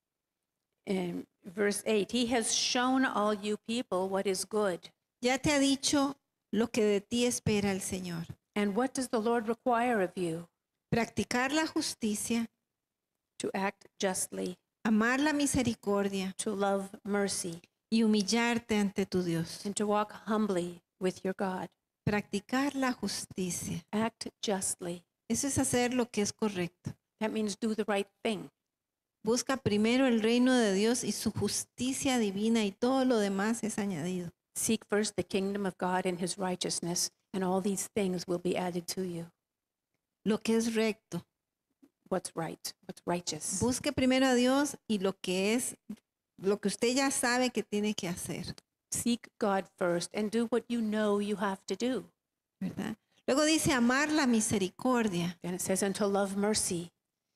In verse eight, he has shown all you people what is good. Ya te ha dicho lo que de ti espera el Señor. And what does the Lord require of you? Practicar la justicia, To act justly, amar la misericordia to love mercy, y humillarte ante tu Dios. and to walk humbly with your God. Practicar la justicia. Act justly. Eso es hacer lo que es correcto. That means do the right thing. Busca primero el reino de Dios y su justicia divina y todo lo demás es añadido. Seek first the kingdom of God and his righteousness, and all these things will be added to you. Lo que es recto. What's right, what's righteous. Busque primero a Dios y lo que es, lo que usted ya sabe que tiene que hacer, Seek God first and do what you know you have to do. ¿verdad? Luego dice amar la misericordia. And it says, and to love mercy.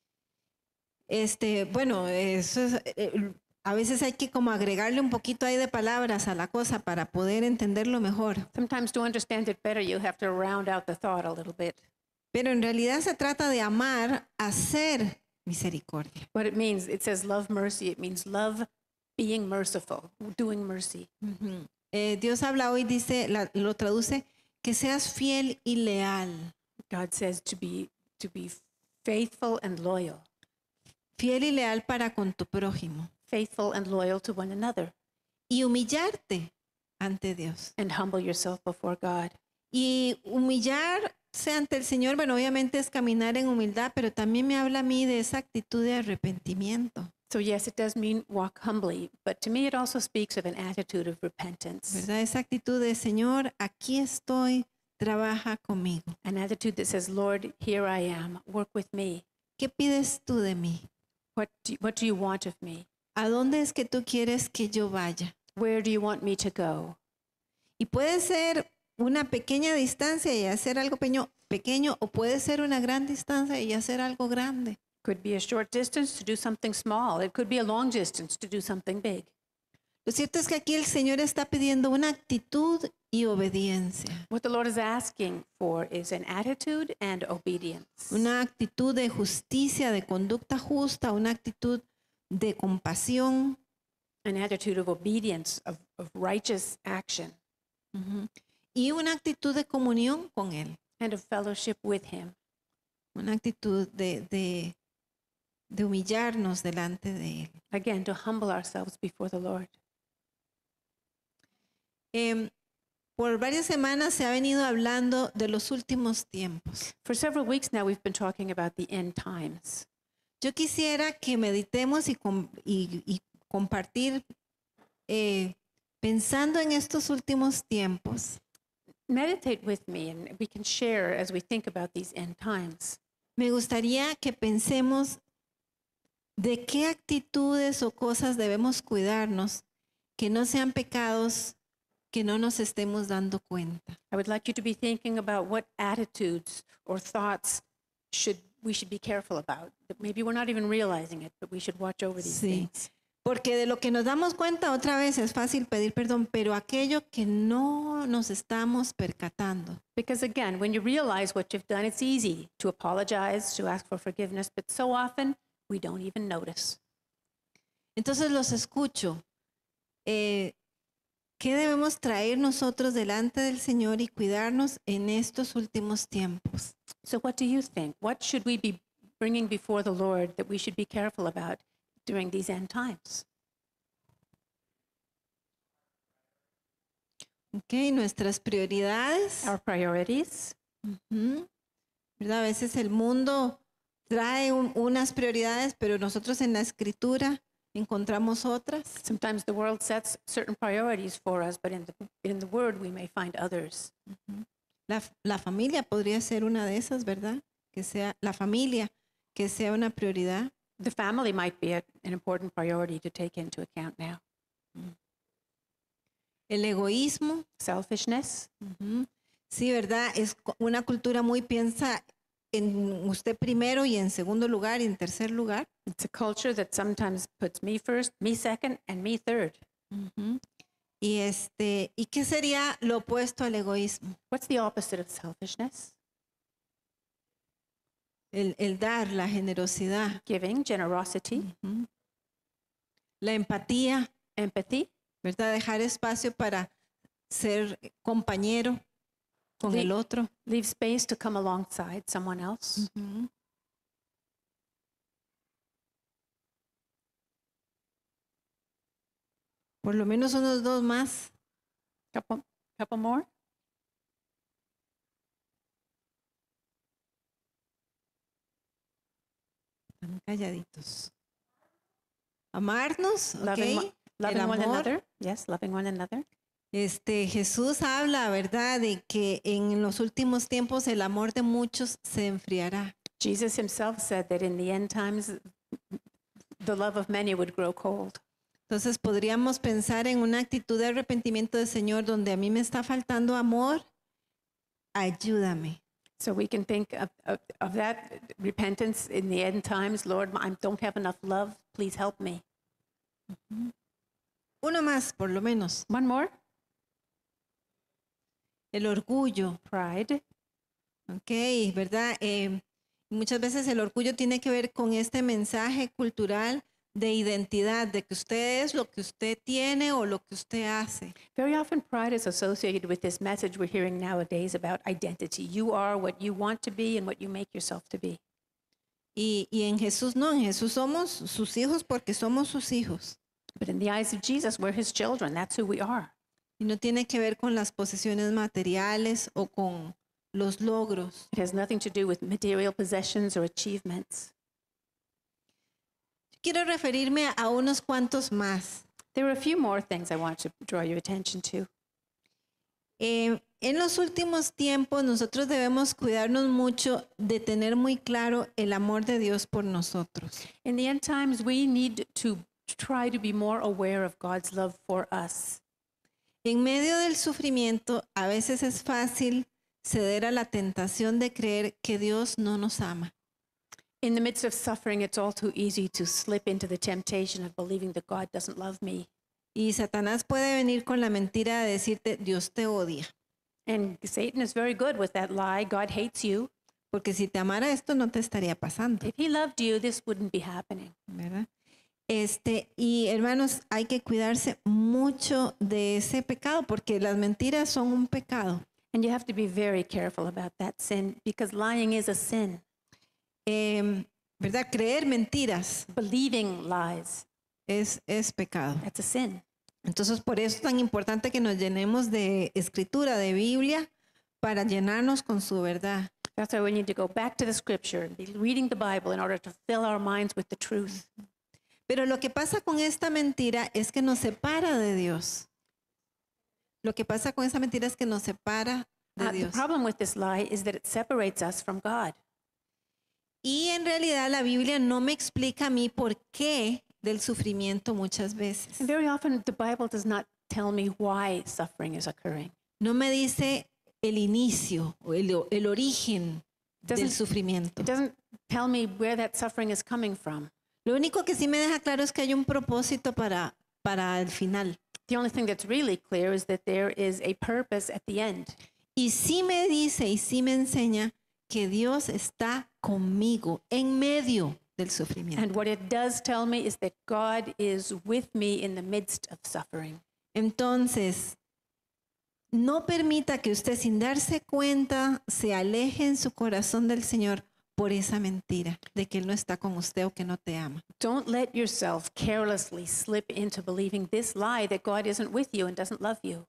Este, bueno, eso es, eh, a veces hay que como agregarle un poquito ahí de palabras a la cosa para poder entenderlo mejor. Sometimes to understand it better, you have to round out the thought a little bit. Pero en realidad se trata de amar, hacer misericordia. What it means, it says love mercy. It means love being merciful, doing mercy. Ujú. Eh, Dios habla hoy, dice, la- lo traduce, que seas fiel y leal. God says to be to be faithful and loyal, Fiel y leal para con tu prójimo. faithful and loyal to one another, Y humillarte ante Dios. and humble yourself before God. Y humillarse ante el Señor, bueno, obviamente es caminar en humildad, pero también me habla a mí de esa actitud de arrepentimiento, So yes, it does mean walk humbly, but to me it also speaks of an attitude of repentance, ¿verdad? Esa actitud de Señor, aquí estoy, trabaja conmigo. an attitude that says, Lord, here I am, work with me. ¿Qué pides tú de mí? What do, what do you want of me? ¿A dónde es que tú quieres que yo vaya? Where do you want me to go? Y puede ser una pequeña distancia y hacer algo pequeño, pequeño, o puede ser una gran distancia y hacer algo grande. Could be a short distance to do something small. It could be a long distance to do something big. Lo cierto es que aquí el Señor está pidiendo una actitud y obediencia. What the Lord is asking for is an attitude and obedience. Una actitud de justicia, de conducta justa, una actitud de compasión. An attitude of obedience, of, of righteous action, Ujú. Y una actitud de comunión con Él. and of fellowship with Him. Una actitud de, de, de humillarnos delante de Él. Again, to humble ourselves before the Lord. Em, por varias semanas se ha venido hablando de los últimos tiempos. For several weeks now, we've been talking about the end times. Yo quisiera que meditemos y, com- y- y compartir eh, pensando en estos últimos tiempos. Meditate with me, and we can share as we think about these end times. Me gustaría que pensemos de qué actitudes o cosas debemos cuidarnos que no sean pecados que no nos estemos dando cuenta. I would like you to be thinking about what attitudes or thoughts should we should be careful about. That maybe we're not even realizing it, but we should watch over these Sí. things. Porque de lo que nos damos cuenta otra vez es fácil pedir perdón, pero aquello que no nos estamos percatando. Because again, when you realize what you've done, it's easy to apologize, to ask for forgiveness, but so often we don't even notice. Entonces los escucho. Eh, ¿Qué debemos traer nosotros delante del Señor y cuidarnos en estos últimos tiempos? So what do you think? What should we be bringing before the Lord that we should be careful about during these end times? Ok, nuestras prioridades. Our priorities. Ujú. ¿Verdad? A veces el mundo trae un- unas prioridades, pero nosotros en la escritura encontramos otras. Sometimes the world sets certain priorities for us, but in the, in the Word we may find others. La, la familia podría ser una de esas, ¿verdad? Que sea la familia, que sea una prioridad. The family might be a, an important priority to take into account now. El egoísmo. Selfishness. Ujú. Sí, ¿verdad? Es co- una cultura muy piensa en usted primero y en segundo lugar y en tercer lugar. It's a culture that sometimes puts me first, me second, and me third. Ujú. Y este, ¿y qué sería lo opuesto al egoísmo? What's the opposite of selfishness? El, el dar, la generosidad, Giving, generosity, ujú. La empatía, empathy, ¿verdad? Dejar espacio para ser compañero con Sí. el otro. leave space to come alongside someone else. Ujú. Por lo menos unos dos más. Couple, couple more. Están calladitos. Amarnos, Loving, ¿ok? one- loving El one amor. another. Yes, loving one another. Este, Jesús habla, ¿verdad? De que en los últimos tiempos el amor de muchos se enfriará. Jesus himself said that in the end times, the love of many would grow cold. Entonces podríamos pensar en una actitud de arrepentimiento del Señor donde a mí me está faltando amor. Ayúdame. So we can think of, of, of that repentance in the end times. Lord, I don't have enough love. Please help me. Uno más, por lo menos. One more. El orgullo, Pride. ¿ok? ¿Verdad? Eh, muchas veces el orgullo tiene que ver con este mensaje cultural de identidad, de que usted es lo que usted tiene o lo que usted hace. Very often, pride is associated with this message we're hearing nowadays about identity. You are what you want to be and what you make yourself to be. Y, y en Jesús no, en Jesús somos sus hijos porque somos sus hijos. But in the eyes of Jesus, we're his children. That's who we are. Y no tiene que ver con las posesiones materiales o con los logros. It has nothing to do with material possessions or achievements. Quiero referirme a unos cuantos más. There are a few more things I want to draw your attention to. Eh, en los últimos tiempos nosotros debemos cuidarnos mucho de tener muy claro el amor de Dios por nosotros. In the end times, we need to try to be more aware of God's love for us. En medio del sufrimiento, a veces es fácil ceder a la tentación de creer que Dios no nos ama. In the midst of suffering, it's all too easy to slip into the temptation of believing that God doesn't love me. Y Satanás puede venir con la mentira de decirte, Dios te odia. And Satan is very good with that lie. God hates you. Porque si te amara esto no te estaría pasando, If he loved you, this wouldn't be happening. ¿verdad? Este, y hermanos, hay que cuidarse mucho de ese pecado porque las mentiras son un pecado. And you have to be very careful about that sin because lying is a sin. Eh, ¿Verdad? Creer mentiras Believing lies, es, es pecado. that's a sin. Entonces, por eso es tan importante que nos llenemos de escritura, de Biblia, para llenarnos con su verdad. That's why we need to go back to the scripture and be reading the Bible in order to fill our minds with the truth. Pero lo que pasa con esta mentira es que nos separa de Dios. Lo que pasa con esta mentira es que nos separa de Uh, the Dios. problem with this lie is that it separates us from God. Y en realidad la Biblia no me explica a mí por qué del sufrimiento muchas veces. And very often the Bible does not tell me why suffering is occurring. No me dice el inicio o el, el origen del Doesn't- sufrimiento. It doesn't tell me where that suffering is coming from. Lo único que sí me deja claro es que hay un propósito para, para el final. The only thing that's really clear is that there is a purpose at the end. Y sí me dice y sí me enseña que Dios está conmigo en medio del sufrimiento. And what it does tell me is that God is with me in the midst of suffering. Entonces, no permita que usted sin darse cuenta se aleje en su corazón del Señor por esa mentira de que Él no está con usted o que no te ama. Don't let yourself carelessly slip into believing this lie that God isn't with you and doesn't love you.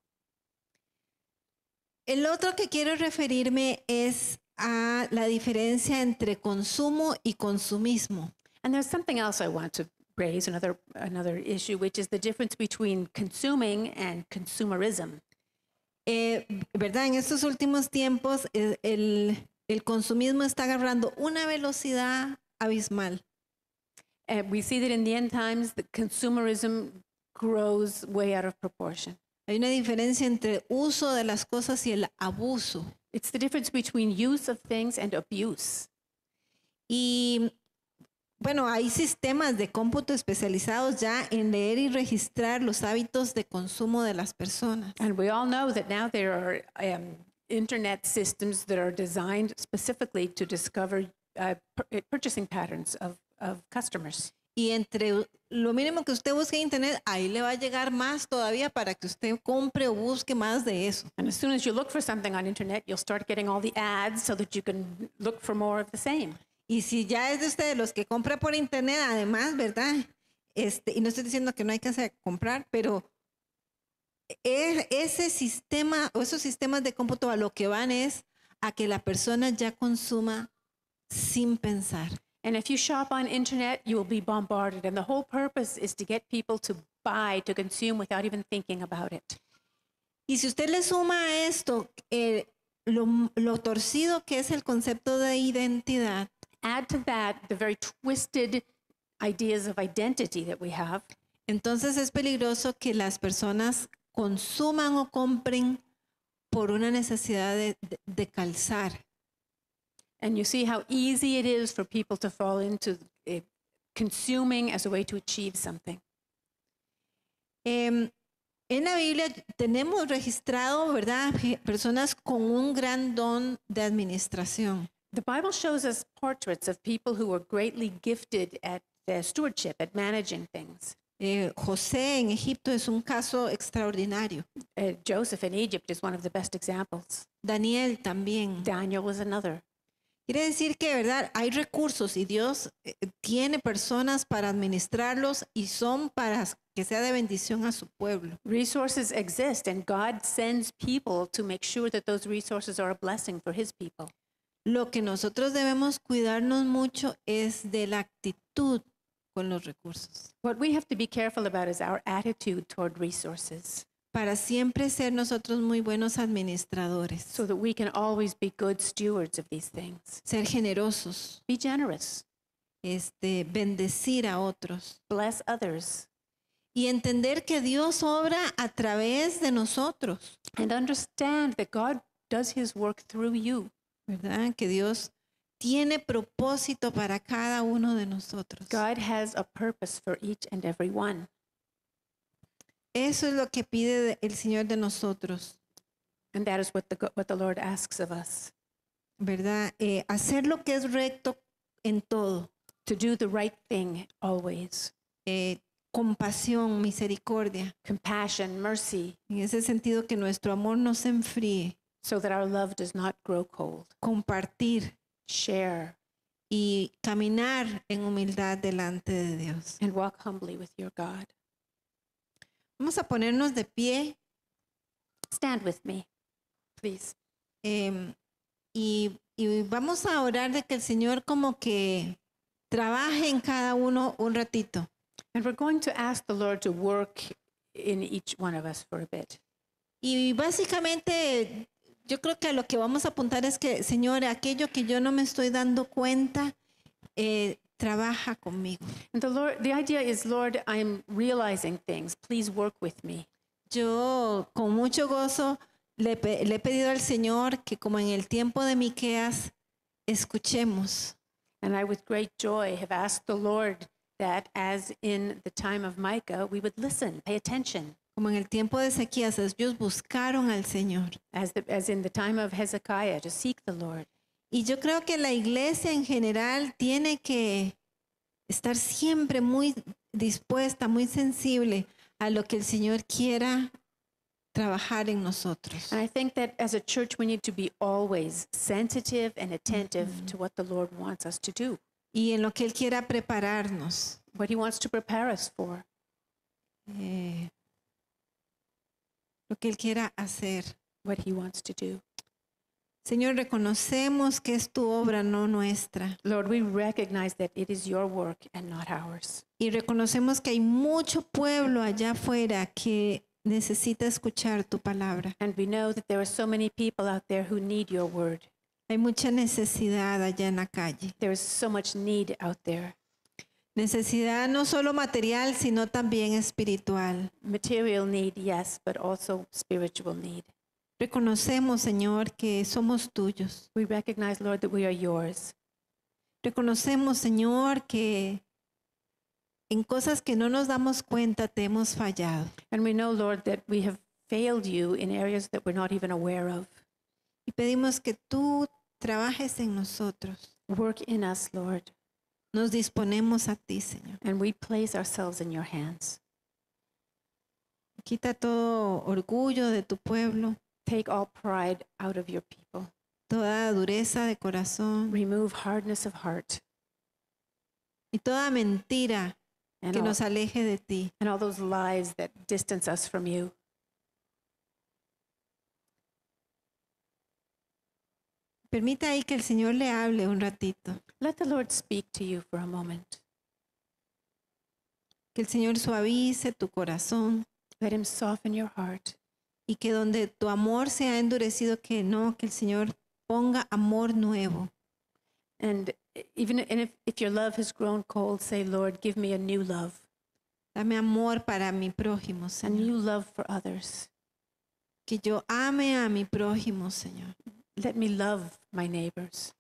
El otro que quiero referirme es a la diferencia entre consumo y consumismo. And there's something else I want to raise, another, another issue, which is the difference between consuming and consumerism. Eh, ¿Verdad? En estos últimos tiempos eh, el, el consumismo está agarrando una velocidad abismal. And we see that in the end times, the consumerism grows way out of proportion. Hay una diferencia entre uso de las cosas y el abuso. It's the difference between use of things and abuse. Y bueno, hay sistemas de cómputo especializados ya en leer y registrar los hábitos de consumo de las personas. And we all know that now there are um, internet systems that are designed specifically to discover uh, pur- purchasing patterns of, of customers. Y entre lo mínimo que usted busque en internet, ahí le va a llegar más todavía para que usted compre o busque más de eso. And as soon as you look for something on internet, you'll start getting all the ads so that you can look for more of the same. Y si ya es de ustedes los que compra por internet, además, ¿verdad? Este, y no estoy diciendo que no hay que hacer comprar, pero e- ese sistema o esos sistemas de cómputo a lo que van es a que la persona ya consuma sin pensar. And if you shop on internet, you will be bombarded. And the whole purpose is to get people to buy, to consume without even thinking about it. Y si usted le suma a esto eh, lo, lo torcido que es el concepto de identidad, Add to that the very twisted ideas of identity that we have. entonces es peligroso que las personas consuman o compren por una necesidad de, de- de calzar. And you see how easy it is for people to fall into uh, consuming as a way to achieve something. Em, en la Biblia tenemos registrado, ¿verdad? Je- Personas con un gran don de administración. The Bible shows us portraits of people who were greatly gifted at uh, stewardship, at managing things. Eh, José en Egipto es un caso extraordinario. Uh, Joseph in Egypt is one of the best examples. Daniel también. Daniel was another. Quiere decir que, ¿verdad? Hay recursos y Dios eh, tiene personas para administrarlos y son para que sea de bendición a su pueblo. Resources exist, and God sends people to make sure that those resources are a blessing for his people. Lo que nosotros debemos cuidarnos mucho es de la actitud con los recursos, What we have to be careful about is our attitude toward resources, para siempre ser nosotros muy buenos administradores, so that we can always be good stewards of these things. ser generosos, Be generous, este, bendecir a otros bless others, y entender que Dios obra a través de nosotros, and understand that God does his work through you. ¿verdad? Que Dios tiene propósito para cada uno de nosotros. God has a purpose for each and every one. Eso es lo que pide el Señor de nosotros, And that is what the, what the Lord asks of us, ¿verdad? Eh, hacer lo que es recto en todo. to do the right thing always. Eh, compasión, misericordia. Compassion, mercy, En ese sentido, que nuestro amor no se enfríe. so that our love does not grow cold. Compartir Share y caminar en humildad delante de Dios. and walk humbly with your God. Vamos a ponernos de pie Stand with me, please. eh, y, y vamos a orar de que el Señor como que trabaje en cada uno un ratito. And we're going to ask the Lord to work in each one of us for a bit. Y básicamente yo creo que a lo que vamos a apuntar es que, Señor, aquello que yo no me estoy dando cuenta, eh, trabaja conmigo. And the Lord, the idea is, Lord, I'm realizing things. Please work with me. Yo con mucho gozo le, pe- le he pedido al Señor que, como en el tiempo de Miqueas, escuchemos. And I, with great joy, have asked the Lord that, as in the time of Micah, we would listen, pay attention. Como en el tiempo de Ezequías, ellos buscaron al Señor. As, the, as in the time of Hezekiah, to seek the Lord. Y yo creo que la iglesia en general tiene que estar siempre muy dispuesta, muy sensible a lo que el Señor quiera trabajar en nosotros. And I think that as a church, we need to be always sensitive and attentive to what the Lord wants us to do, Y en lo que Él quiera prepararnos. what he wants to prepare us for, eh, lo que Él quiera hacer. what he wants to do. Señor, reconocemos que es tu obra, no nuestra. Lord, we recognize that it is your work and not ours. Y reconocemos que hay mucho pueblo allá afuera que necesita escuchar tu palabra. And we know that there are so many people out there who need your word. Hay mucha necesidad allá en la calle. There is so much need out there. Necesidad no solo material, sino también espiritual. Material need, yes, but also spiritual need. Reconocemos, Señor, que somos tuyos. We recognize, Lord, that we are yours. Reconocemos, Señor, que en cosas que no nos damos cuenta te hemos fallado. And we know, Lord, that we have failed you in areas that we're not even aware of. Y pedimos que tú trabajes en nosotros. Work in us, Lord, Nos disponemos a ti, Señor. and we place ourselves in your hands. Quita todo orgullo de tu pueblo, Take all pride out of your people. toda dureza de corazón Remove hardness of heart y toda mentira and que all, nos aleje de ti. and all those lies that distance us from you. Permita ahí que el Señor le hable un ratito, Let the Lord speak to you for a moment. que el Señor suavice tu corazón Let him soften your heart. y que donde tu amor se ha endurecido, que no, que el Señor ponga amor nuevo. And even and if, if your love has grown cold, say, Lord, give me a new love, Dame amor para mi prójimo, a Señor. new love for others. Que yo ame a mi prójimo, Señor. Let me love my neighbors.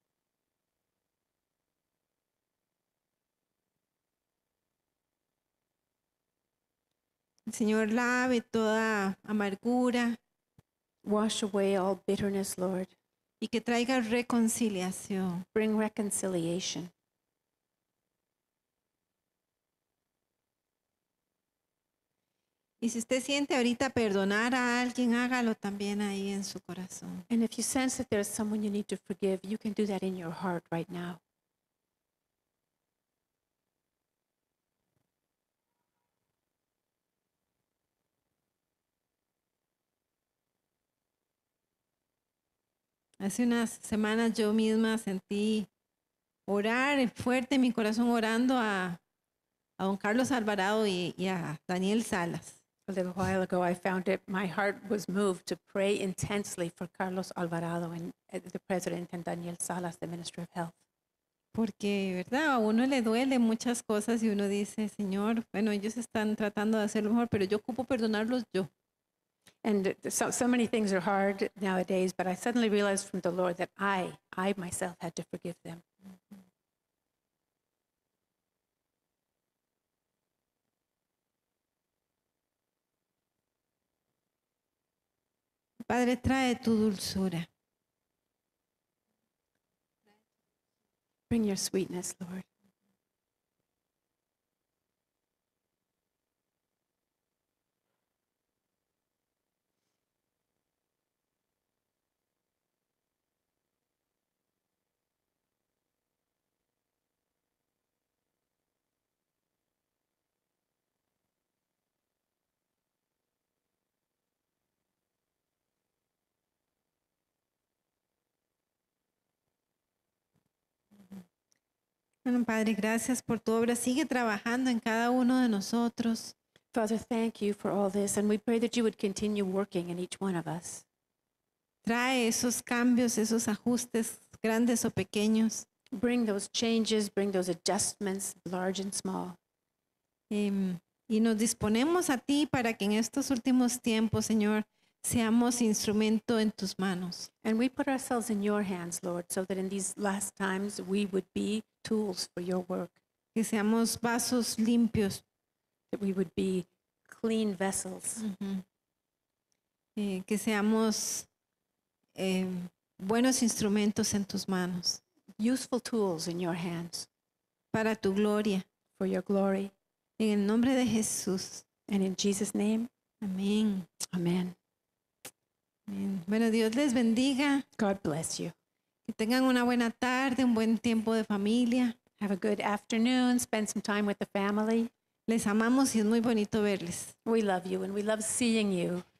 El Señor lave toda amargura Wash away all bitterness, Lord. y que traiga reconciliación. Bring reconciliation. Y si usted siente ahorita perdonar a alguien, hágalo también ahí en su corazón. And if you sense that there's someone you need to forgive, you can do that in your heart right now. Hace unas semanas yo misma sentí orar fuerte en mi corazón, orando a, a don Carlos Alvarado y, y a Daniel Salas. A little while ago, I found it, my heart was moved to pray intensely for Carlos Alvarado and uh, the president and Daniel Salas, the Minister of Health. Porque, ¿verdad? A uno le duele muchas cosas y uno dice, Señor, bueno, ellos están tratando de hacerlo mejor, pero yo ocupo perdonarlos yo. And so, so many things are hard nowadays, but I suddenly realized from the Lord that I, I myself had to forgive them. Padre, trae tu dulzura. Bring your sweetness, Lord. Bueno, Padre, gracias por tu obra. Sigue trabajando en cada uno de nosotros. Father, thank you for all this, and we pray that you would continue working in each one of us. Trae esos cambios, esos ajustes, grandes o pequeños. Bring those changes, bring those adjustments, large and small. Em, y nos disponemos a ti para que en estos últimos tiempos, Señor, seamos instrumento en tus manos. And we put ourselves in your hands, Lord, so that in these last times we would be tools for your work, Que seamos vasos limpios. that we would be clean vessels, Ujú. Eh, que seamos em, buenos instrumentos en tus manos. useful tools in your hands Para tu gloria. for your glory. En el nombre de Jesús. And in Jesus' name, Amén. amen. Amén. Bueno, Dios les bendiga. God bless you. Que tengan una buena tarde, un buen tiempo de familia. Have a good afternoon. Spend some time with the family. Les amamos y es muy bonito verles. We love you and we love seeing you.